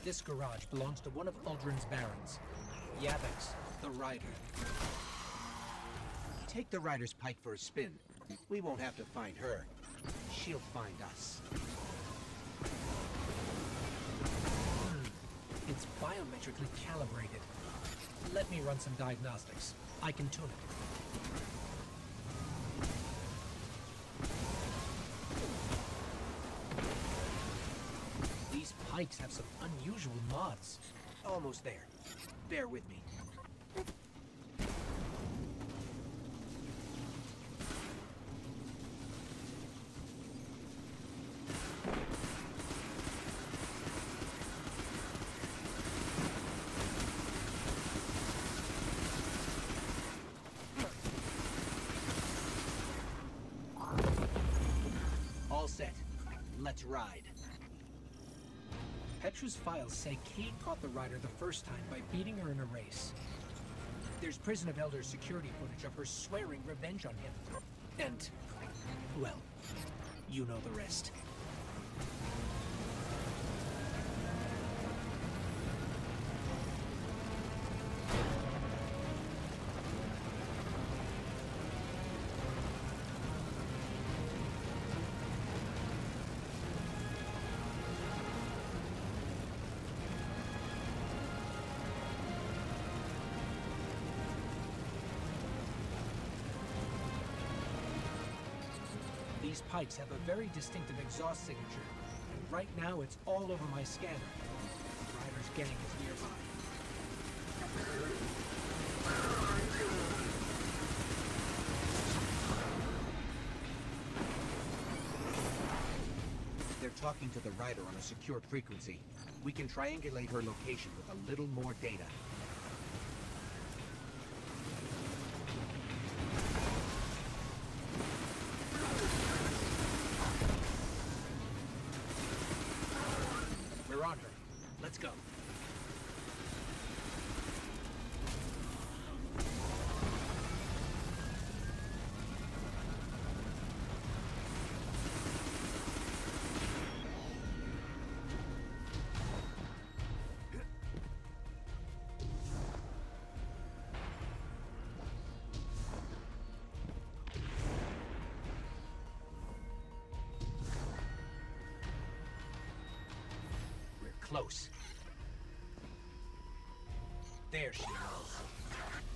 This garage belongs to one of Uldren's barons, Yavex, the Rider. Take the Rider's pike for a spin. We won't have to find her. She'll find us. It's biometrically calibrated. Let me run some diagnostics. I can tune it. These pikes have some unusual mods. Almost there. Bear with me. All set. Let's ride. Petra's files say Cade caught the Rider the first time by beating her in a race. There's Prison of Elders security footage of her swearing revenge on him. And, well, you know the rest. These pikes have a very distinctive exhaust signature, and right now it's all over my scanner. The Rider's gang is nearby. They're talking to the Rider on a secure frequency. We can triangulate her location with a little more data. We're on her. Let's go. We're close. There she is.